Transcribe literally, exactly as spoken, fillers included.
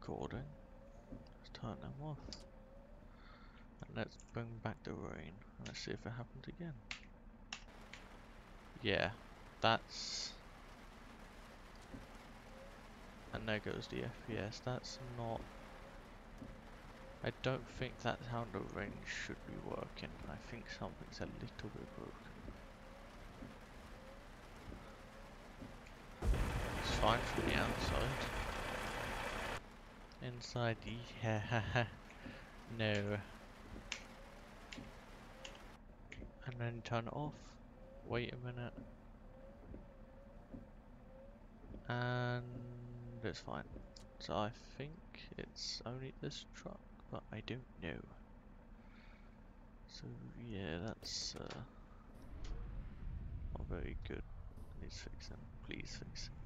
recording. Let's turn them off. And let's bring back the rain. Let's see if it happens again. Yeah, that's... And there goes the F P S. That's not... I don't think that's how the rain should be working. I think something's a little bit broken. It's fine from the outside. Inside, yeah, no. And then turn it off. Wait a minute. And it's fine. So I think it's only this truck, but I don't know. So yeah, that's uh, not very good. Needs fixing. Please fix it.